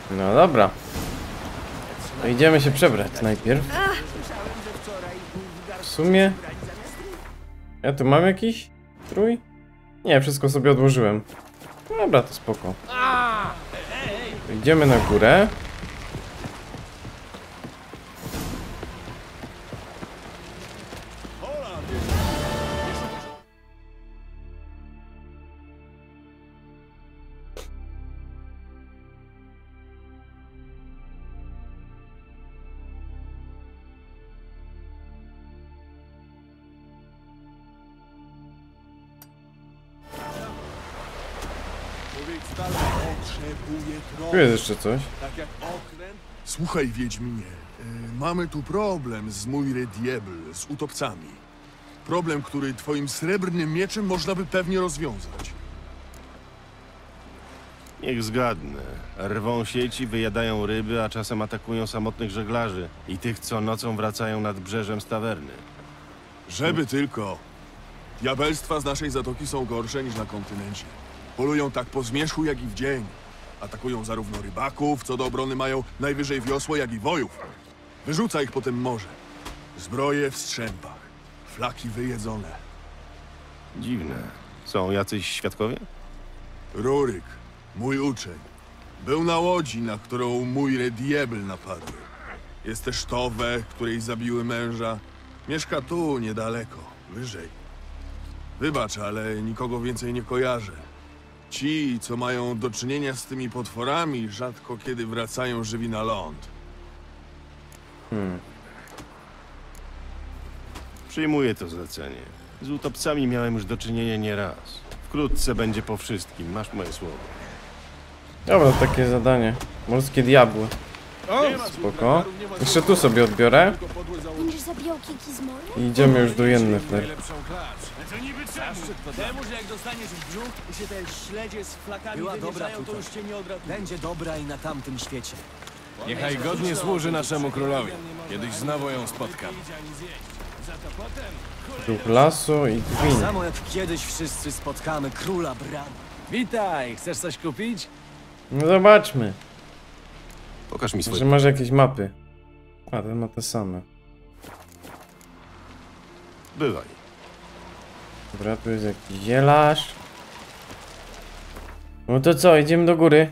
No dobra. To idziemy się przebrać najpierw. W sumie... Ja tu mam jakiś strój? Nie, wszystko sobie odłożyłem. Dobra, to spoko. To idziemy na górę. Tu jest jeszcze coś. Słuchaj, Wiedźminie, mamy tu problem z Muire Diebel, z utopcami. Problem, który twoim srebrnym mieczem można by pewnie rozwiązać. Niech zgadnę. Rwą sieci, wyjadają ryby, a czasem atakują samotnych żeglarzy i tych, co nocą wracają nad brzeżem z tawerny. Żeby tylko. Diabelstwa z naszej zatoki są gorsze niż na kontynencie. Polują tak po zmierzchu, jak i w dzień. Atakują zarówno rybaków, co do obrony mają najwyżej wiosło, jak i wojów. Wyrzuca ich potem morze. Zbroje w strzępach. Flaki wyjedzone. Dziwne. Są jacyś świadkowie? Ruryk, mój uczeń, był na łodzi, na którą Muire Diebel napadły. Jest też Tove, której zabiły męża. Mieszka tu, niedaleko, wyżej. Wybacz, ale nikogo więcej nie kojarzę. Ci, co mają do czynienia z tymi potworami, rzadko kiedy wracają żywi na ląd. Przyjmuję to zlecenie. Z utopcami miałem już do czynienia nieraz. Wkrótce będzie po wszystkim, masz moje słowo. Dobra, takie zadanie. Morskie diabły. Spoko. Jeszcze tu sobie odbiorę. Będziesz zabijał kiki z mora? I idziemy już do Yennefer. Temu, że jak dostaniesz w brzuch i się te śledzie z flakami Była dobra wymieszają, to tutaj. już cię nie odratuje. Będzie dobra i na tamtym świecie. Niechaj godnie służy naszemu królowi. Kiedyś znowu ją spotkam. Duch lasu i gwin. Samo jak kiedyś wszyscy spotkamy króla Bran. Witaj, chcesz coś kupić? No zobaczmy. Pokaż mi Że swoje... masz jakieś mapy. A, ten ma te same. Bywaj. Dobra, tu jest jakiś zielarz. No to co, idziemy do góry.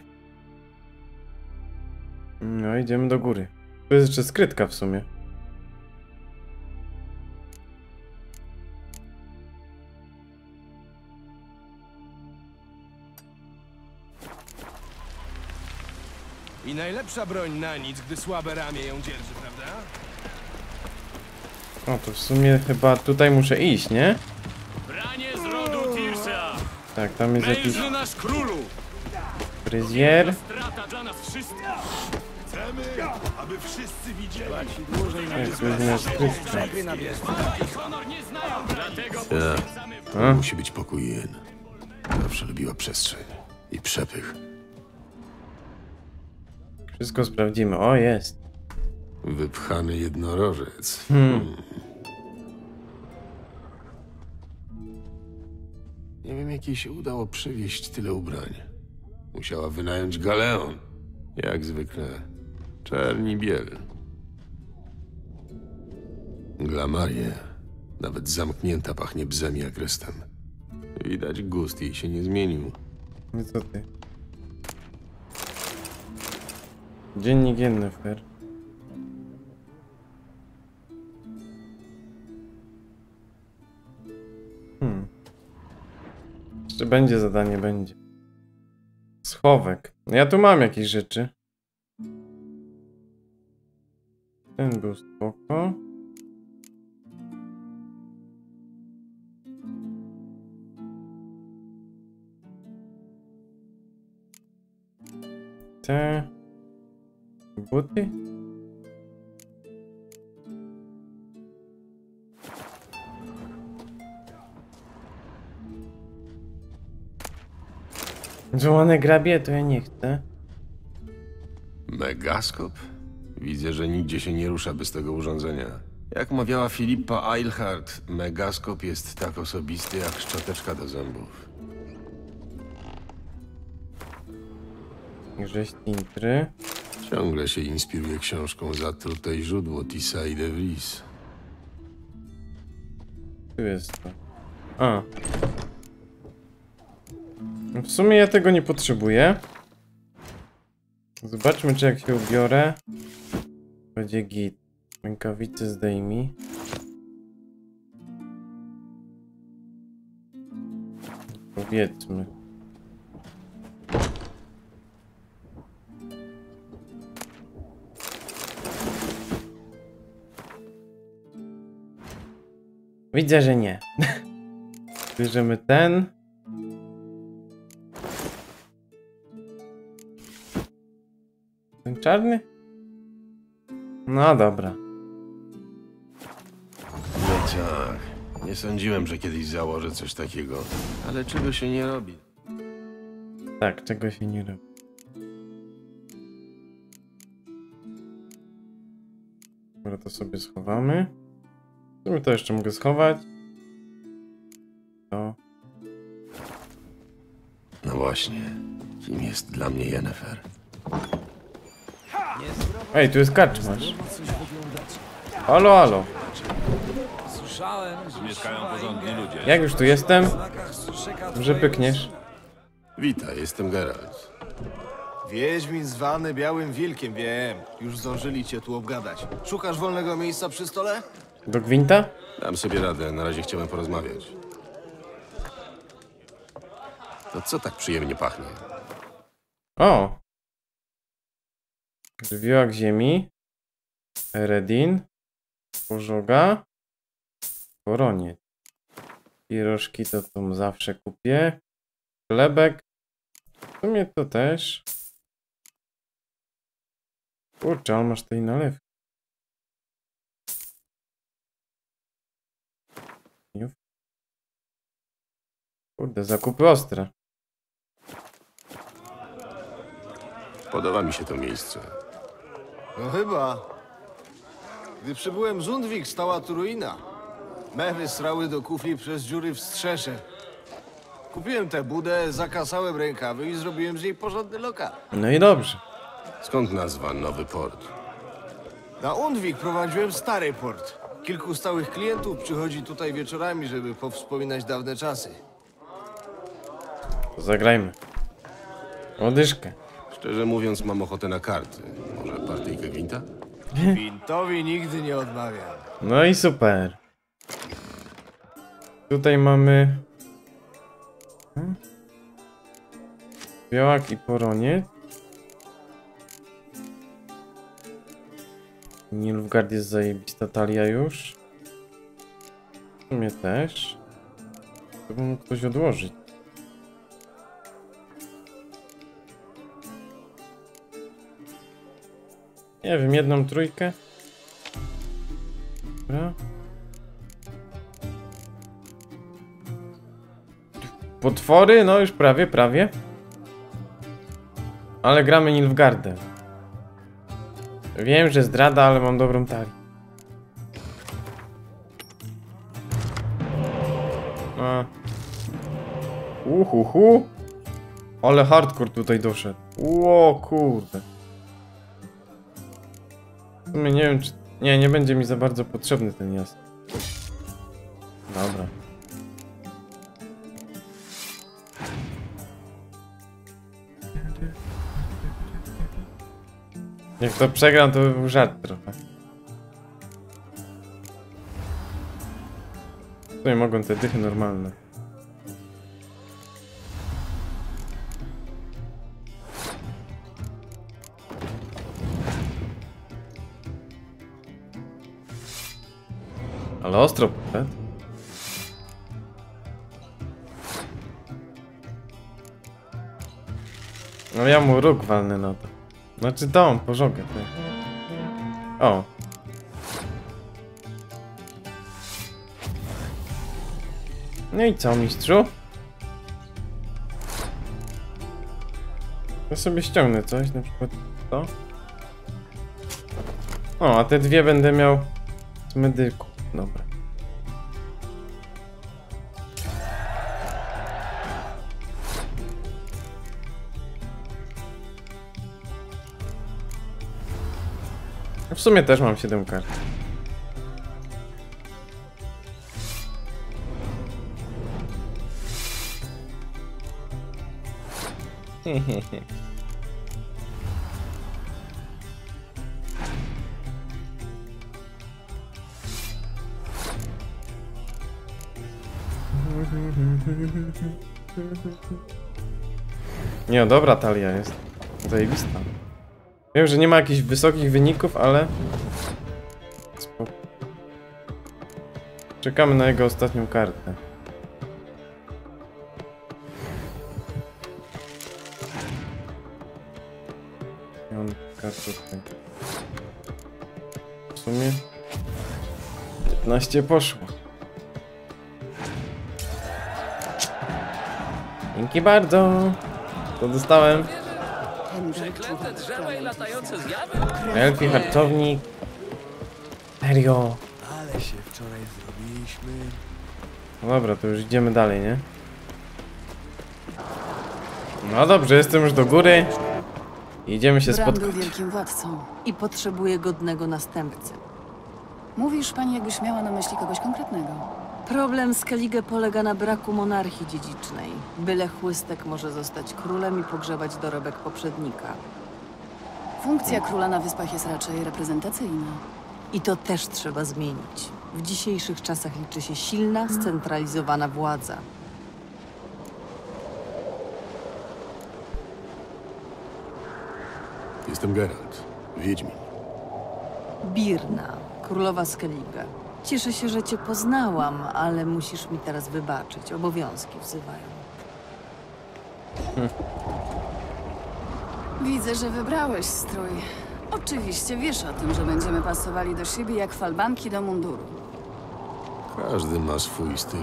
No, idziemy do góry. Tu jest jeszcze skrytka w sumie. I najlepsza broń na nic, gdy słabe ramię ją dzierży, prawda? O, to w sumie chyba tutaj muszę iść, nie? Branie z rodu Tirsa! Tak, tam jest jakiś Mężu nasz królu! fryzjer. Strata dla nas wszystkich! Chcemy, aby wszyscy widzieli. Jak to jest na skrytka. Honor nie znają, dlatego A? Musi być pokój Jen. Zawsze lubiła przestrzeń i przepych. Wszystko sprawdzimy. O, jest. Wypchany jednorożec. Nie wiem, jak jej się udało przywieźć tyle ubrań. Musiała wynająć galeon. Jak zwykle. Czerni biel. Glamarie. Nawet zamknięta pachnie bzem i agrestem. Widać, gust jej się nie zmienił. No co ty? Dziennik Yennefer. Jeszcze będzie zadanie, będzie. Schowek. Ja tu mam jakieś rzeczy. Ten był spoko. Te buty? Złamane grabie to ja nie chcę. Megaskop? Widzę, że nigdzie się nie rusza bez tego urządzenia. Jak mawiała Filipa Eilhart, megaskop jest tak osobisty jak szczoteczka do zębów. Grześć Intry. Ciągle się inspiruje książką Zatrute i źródło Tissa i de Vries. Tu jest to. A. No w sumie ja tego nie potrzebuję. Zobaczmy, czy jak się ubiorę, będzie git. Rękawice zdejmij. Powiedzmy. Widzę, że nie. Bierzemy ten. Ten czarny? No dobra. No tak. Nie sądziłem, że kiedyś założę coś takiego. Ale czego się nie robi? Tak, czego się nie robi. Dobra, to sobie schowamy. W sumie to jeszcze mogę schować. To. No właśnie. Kim jest dla mnie Yennefer? Ej, tu jest karczmasz. Halo, halo. Słyszałem, że Mieszkają porządni ludzie. Jak już tu jestem, że pykniesz. Witaj, jestem Geralt. Wiedźmin zwany Białym Wilkiem, wiem. Już zdążyli cię tu obgadać. Szukasz wolnego miejsca przy stole? Do gwinta? Dam sobie radę, na razie chciałem porozmawiać. To co tak przyjemnie pachnie? O! Żywiołak ziemi. Eredin. Pożoga. Koroniec. Pierożki to tam zawsze kupię. Chlebek. W sumie to też. Kurczę, ale masz tej nalewki. Kurde, zakupy ostre. Podoba mi się to miejsce. No chyba. Gdy przybyłem z Undwik, stała tu ruina. Mewy srały do kufli przez dziury w strzesze. Kupiłem tę budę, zakasałem rękawy i zrobiłem z niej porządny lokal. No i dobrze. Skąd nazwa Nowy Port? Na Undwik prowadziłem stary port. Kilku stałych klientów przychodzi tutaj wieczorami, żeby powspominać dawne czasy. To zagrajmy. Łodyżkę. Szczerze mówiąc, mam ochotę na karty. Może partyjkę gwinta? Wintowi nigdy nie odmawiam. No i super. Tutaj mamy... Białak i poroniec. Nilfgaard jest zajebista talia już. W sumie też. To by mógł ktoś odłożyć. Nie wiem, jedną trójkę. Dobra. Potwory? No już prawie, prawie. Ale gramy Nilfgaardem. Wiem, że zdrada, ale mam dobrą talię. A. Uhuhu. Ale hardcore tutaj doszedł. Ło, kurde. W sumie nie wiem, czy... Nie będzie mi za bardzo potrzebny ten jazd. Dobra. Jak to przegram, to by był żart trochę. Tutaj mogą te dychy normalne. Ale ostro poszedł. No ja mu róg walnę na to. Znaczy dom, pożogę. Tak. O. No i co, mistrzu? Ja sobie ściągnę coś, na przykład to. O, a te dwie będę miał z medyku. Dobra. W sumie też mam 7 kart. Nie, no dobra talia jest. Zajebista. Wiem, że nie ma jakichś wysokich wyników, ale... Spoko. Czekamy na jego ostatnią kartę. I on kartę tutaj. W sumie... 15 poszło. Dzięki bardzo. To dostałem. Przeklęte drzewa i latające zjawy? Elfi, hartownik. Serio. Ale się wczoraj zrobiliśmy. No dobra, to już idziemy dalej, nie? No dobrze, jestem już do góry. Idziemy się Bran spotkać. był wielkim władcą i potrzebuje godnego następcy. Mówisz pani, jakbyś miała na myśli kogoś konkretnego. Problem Skellige polega na braku monarchii dziedzicznej. Byle chłystek może zostać królem i pogrzebać dorobek poprzednika. Funkcja króla na wyspach jest raczej reprezentacyjna. I to też trzeba zmienić. W dzisiejszych czasach liczy się silna, scentralizowana władza. Jestem Geralt, Wiedźmin. Birna, królowa Skellige. Cieszę się, że cię poznałam, ale musisz mi teraz wybaczyć. Obowiązki wzywają. Widzę, że wybrałeś strój. Oczywiście wiesz o tym, że będziemy pasowali do siebie jak falbanki do munduru. Każdy ma swój styl.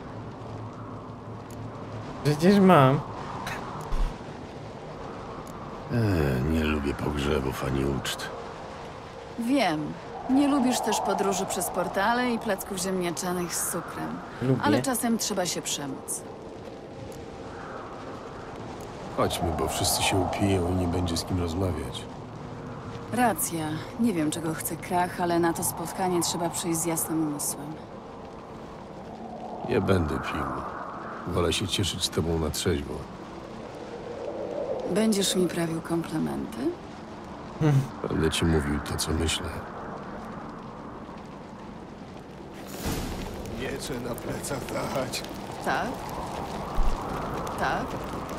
Przecież mam. Nie lubię pogrzebów ani uczt. Wiem. Nie lubisz też podróży przez portale i placków ziemniaczanych z cukrem. Lubię. Ale czasem trzeba się przemóc. Chodźmy, bo wszyscy się upiją i nie będzie z kim rozmawiać. Racja. Nie wiem, czego chce Krach, ale na to spotkanie trzeba przyjść z jasnym umysłem. Nie będę pił. Wolę się cieszyć z tobą na trzeźwo. Będziesz mi prawił komplementy? Będę ci mówił to, co myślę. Miecze na plecach dać. Tak? Tak?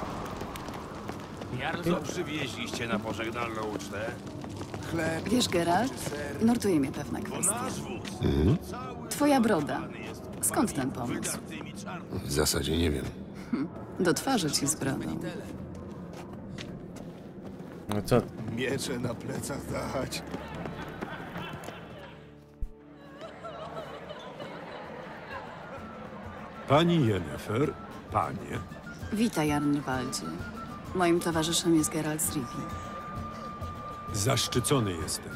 Co przywieźliście na pożegnalną ucztę? Chleb. Wiesz, Geralt, nurtuje mnie pewna kwestia. Twoja broda. Skąd ten pomysł? W zasadzie nie wiem. Do twarzy ci z brodą. No co? Miecze na plecach dać. Pani Yennefer, panie. Witaj, Arnwaldzie. Moim towarzyszem jest Geralt z Rivii. Zaszczycony jestem.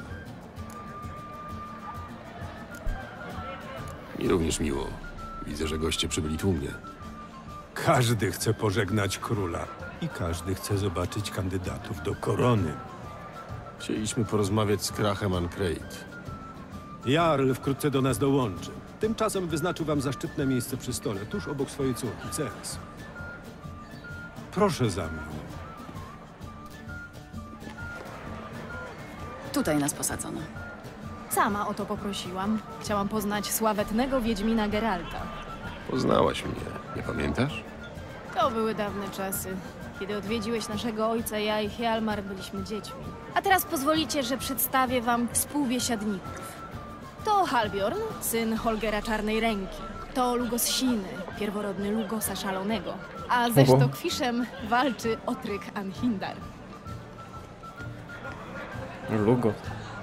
Mi również miło. Widzę, że goście przybyli tłumnie. Każdy chce pożegnać króla i każdy chce zobaczyć kandydatów do korony. Chcieliśmy porozmawiać z Krachem Ancreit. Jarl wkrótce do nas dołączy. Tymczasem wyznaczył wam zaszczytne miejsce przy stole, tuż obok swojej córki, Ceres. Proszę za mną. Tutaj nas posadzono. Sama o to poprosiłam. Chciałam poznać sławetnego Wiedźmina Geralta. Poznałaś mnie, nie pamiętasz? To były dawne czasy. Kiedy odwiedziłeś naszego ojca, ja i Hjalmar byliśmy dziećmi. A teraz pozwolicie, że przedstawię wam współbiesiadników. To Halbjorn, syn Holgera Czarnej Ręki. To Lugos Siny, pierworodny Lugosa Szalonego. A ze Sztokwiszem walczy Otryk Anhindar. Lugos.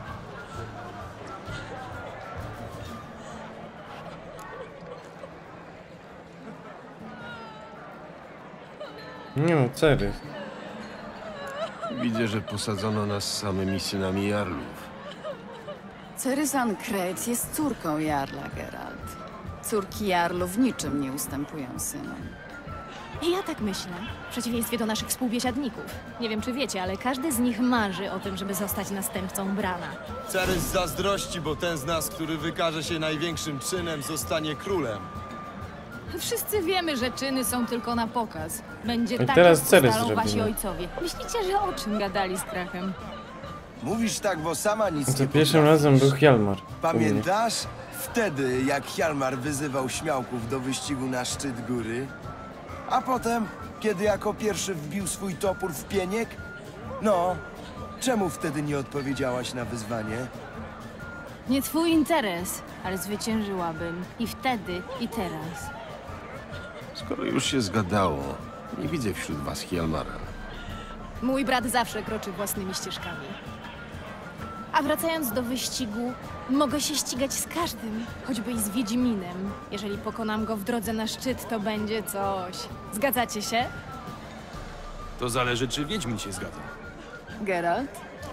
Nie no, Ceres. Widzę, że posadzono nas samymi synami Jarlów. Ceres Ancreit jest córką Jarla, Geralt. Córki Jarlów niczym nie ustępują synom. I ja tak myślę, w przeciwieństwie do naszych współbiesiadników. Nie wiem, czy wiecie, ale każdy z nich marzy o tym, żeby zostać następcą Brana. Cerys zazdrości, bo ten z nas, który wykaże się największym czynem, zostanie królem. Wszyscy wiemy, że czyny są tylko na pokaz. Będzie I tak, teraz jak Cerys ustalą wasi zrobimy. ojcowie. Myślicie, że o czym gadali z Krachem? Mówisz tak, bo sama nic To nie pierwszym potrafisz. razem był Hjalmar. Pamiętasz? Wtedy, jak Hjalmar wyzywał śmiałków do wyścigu na szczyt góry? A potem, kiedy jako pierwszy wbił swój topór w pieniek? No, czemu wtedy nie odpowiedziałaś na wyzwanie? Nie twój interes, ale zwyciężyłabym. I wtedy, i teraz. Skoro już się zgadało, nie widzę wśród was Hjalmara. Mój brat zawsze kroczy własnymi ścieżkami. A wracając do wyścigu, mogę się ścigać z każdym, choćby i z Wiedźminem. Jeżeli pokonam go w drodze na szczyt, to będzie coś. Zgadzacie się? To zależy, czy Wiedźmin się zgadza. Geralt?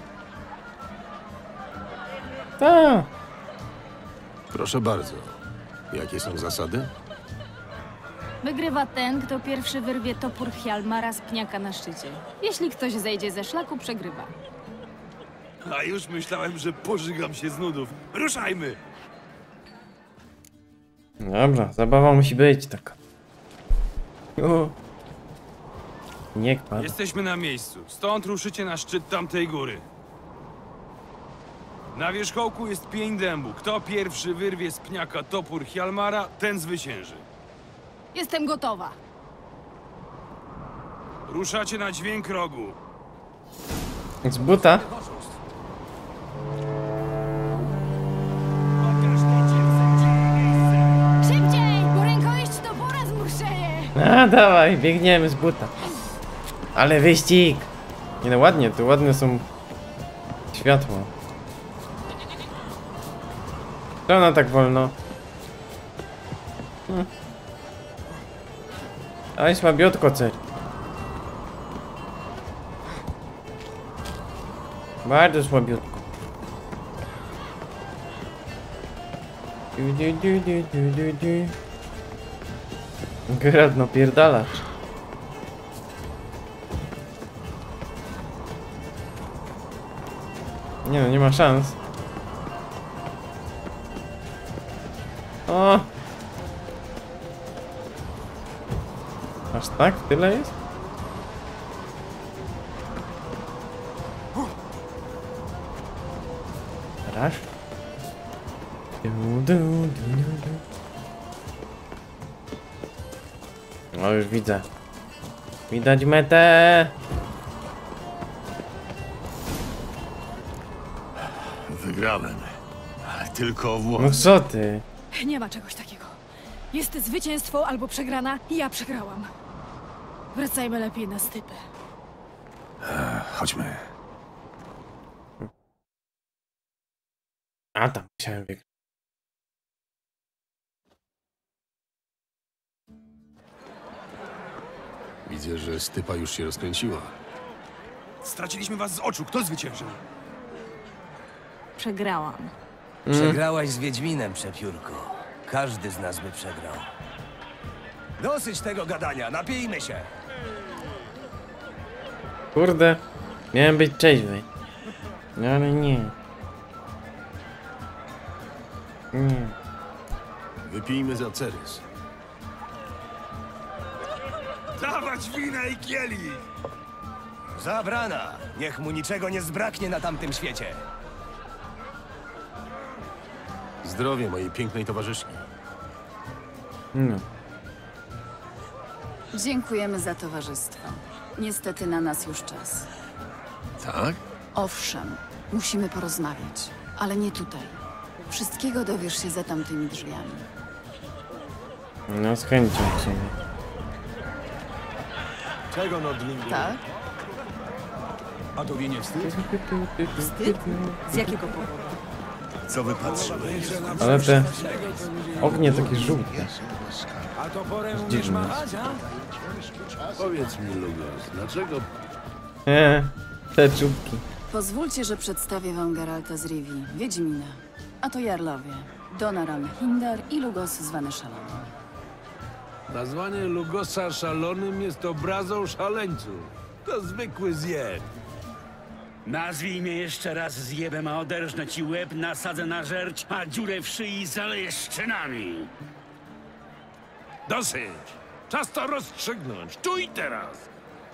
Tak. Proszę bardzo. Jakie są zasady? Wygrywa ten, kto pierwszy wyrwie topór Hjalmara z pniaka na szczycie. Jeśli ktoś zejdzie ze szlaku, przegrywa. A już myślałem, że pożygam się z nudów. Ruszajmy! Dobra, zabawa musi być taka. Nie kpadł. Jesteśmy na miejscu. Stąd ruszycie na szczyt tamtej góry. Na wierzchołku jest pień dębu. Kto pierwszy wyrwie z pniaka topór Hjalmara, ten zwycięży. Jestem gotowa. Ruszacie na dźwięk rogu. Z buta? Szybciej, bo rękojeść topora zmurszeje! A, dawaj, biegniemy z buta. Ale wyścig! Nie no, ładnie, tu ładne są światła. To ona tak wolno. Aj, słabiutko, cer. Bardzo słabiutko. Geralt, no pierdalacz. Nie no, nie ma szans. O! Aż tak? Tyle jest? Raz. O, już widzę. Widać metę. Wygrałem. Ale tylko o włos. No co ty? Nie ma czegoś takiego. Jest zwycięstwo albo przegrana i ja przegrałam. Wracajmy lepiej na stypę. Chodźmy. A tam musiałem wygrać. Widzę, że stypa już się rozkręciła. Straciliśmy was z oczu. Kto zwyciężył? Przegrałam. Przegrałaś z Wiedźminem, przepiórko. Każdy z nas by przegrał. Dosyć tego gadania, napijmy się! Kurde. Miałem być trzeźwy. No ale nie. Nie. Wypijmy za Cerys. Dawać winę i kielich! Zabrana! Niech mu niczego nie zbraknie na tamtym świecie. Zdrowie mojej pięknej towarzyszki. No. Dziękujemy za towarzystwo. Niestety na nas już czas. Tak? Owszem, musimy porozmawiać, ale nie tutaj. Wszystkiego dowiesz się za tamtymi drzwiami. No z chęcią w sumie. Czego Nordlingu? Tak? A to nie wstyd? Wstyd? Z jakiego powodu? Co wypatrzyłeś? Ale te ognie takie żółte. A to porę umiesz Dziwne. machać, a? Powiedz mi, Lugos, dlaczego... Te czubki. Pozwólcie, że przedstawię wam Geralta z Rivii, Wiedźmina. A to Jarlowie. Donaran Hindar i Lugos z Vaneshalaman. Nazwanie Lugosa szalonym jest obrazą szaleńców. To zwykły zjeb. Nazwij mnie jeszcze raz zjebem, a oderżnę ci łeb, nasadzę na żerć, a dziurę w szyi zaleję szczynami. Dosyć! Czas to rozstrzygnąć. Tu i teraz!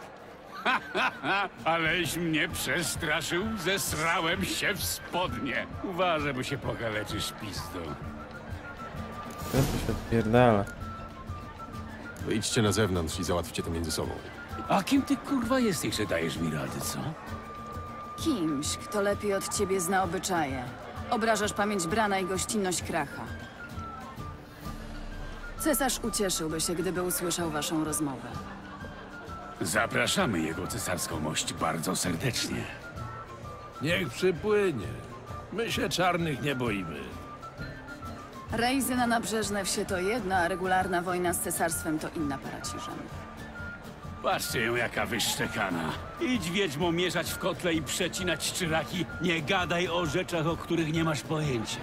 Aleś mnie przestraszył, zesrałem się w spodnie. Uważaj, bo się pokaleczysz pizdą. Co tu się odpierdala? Wyjdźcie na zewnątrz i załatwcie to między sobą. A kim ty kurwa jesteś, że dajesz mi rady, co? Kimś, kto lepiej od ciebie zna obyczaje. Obrażasz pamięć Brana i gościnność Kracha. Cesarz ucieszyłby się, gdyby usłyszał waszą rozmowę. Zapraszamy jego cesarską mość bardzo serdecznie. Niech przypłynie. My się czarnych nie boimy. Rejzy na nabrzeżne wsie to jedna, a regularna wojna z cesarstwem to inna para ciżem. Patrzcie ją, jaka wyszczekana. Idź wiedźmo mieszać w kotle i przecinać szczyraki. Nie gadaj o rzeczach, o których nie masz pojęcia.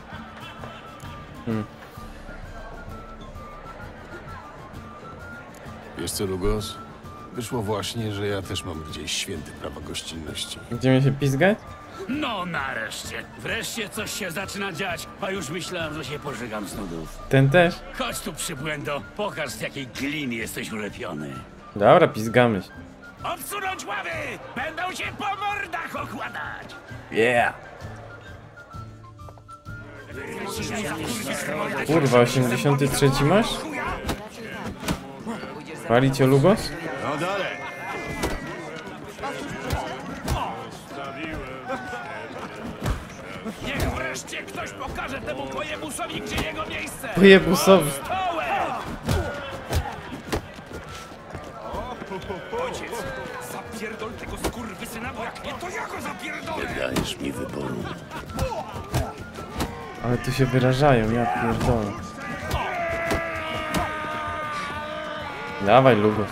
Wiesz co, Lugos? Wyszło właśnie, że ja też mam gdzieś święte prawa gościnności. Będziemy się pizgać? No nareszcie. Wreszcie coś się zaczyna dziać, a już myślałem, że się pożygam z nudów. Ten też? Chodź tu, przybłędo. Pokaż, z jakiej gliny jesteś ulepiony. Dobra, pizgamy się. Odsunąć ławy! Będą się po mordach okładać! Yeah! Kurwa, 83 masz? Palicie Lugos? No dalej. Niech wreszcie ktoś pokaże temu pojebusowi, gdzie jego miejsce! Pojebusowi. Ojciec, zapierdol tego skurwysyna, bo jak nie, to ja go zapierdolę! Nie dajesz mi wyboru. Ale tu się wyrażają, ja pierdolę. Dawaj Lugos.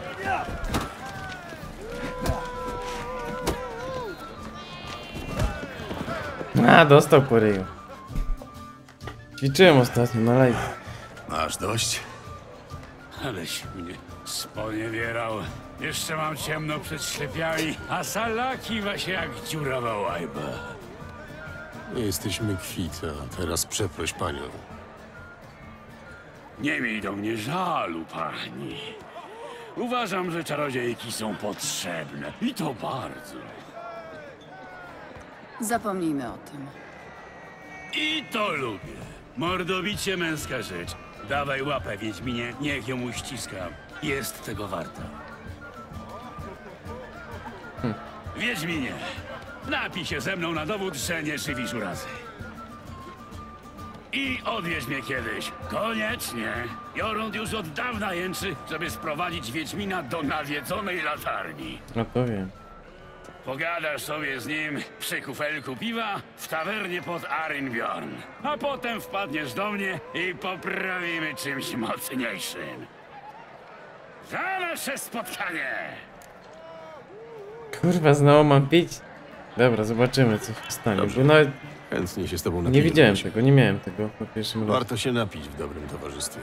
A, dostał po ryju. Ćwiczyłem ostatnio na live. Masz dość? Aleś mnie sponiewierał. Jeszcze mam ciemno przed ślepiami, a salaki się jak dziurawa łajba. Nie jesteśmy kwita, teraz przeproś panią. Nie miej do mnie żalu, pani. Uważam, że czarodziejki są potrzebne. I to bardzo. Zapomnijmy o tym. I to lubię. Mordobicie męska rzecz. Dawaj łapę, Wiedźminie, niech ją uściskam. Jest tego warta. Wiedźminie, napij się ze mną na dowód, że nie szywisz urazy. I odwieź mnie kiedyś. Koniecznie. Jorund już od dawna jęczy, żeby sprowadzić Wiedźmina do nawiedzonej latarni. No to wiem. Pogadasz sobie z nim przy kufelku piwa w tawernie pod Arinbjorn. A potem wpadniesz do mnie i poprawimy czymś mocniejszym. Za nasze spotkanie! Kurwa, znowu mam pić? Dobra, zobaczymy co się stanie, bo nawet Chętnie się z tobą nie napiję. widziałem tego, nie miałem tego po pierwszym roku. Warto się napić w dobrym towarzystwie.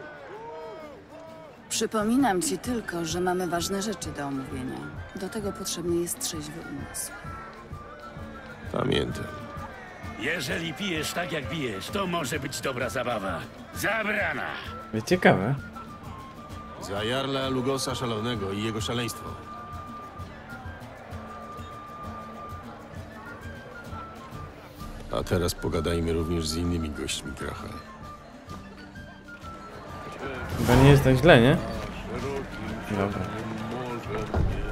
Przypominam ci tylko, że mamy ważne rzeczy do omówienia. Do tego potrzebny jest trzeźwy umysł. Pamiętam. Jeżeli pijesz tak jak pijesz, to może być dobra zabawa. Zabrana! Ciekawe. Za Jarla Lugosa Szalonego i jego szaleństwo. A teraz pogadajmy również z innymi gośćmi Kracha. Chyba nie jest tak źle, nie? Dobra.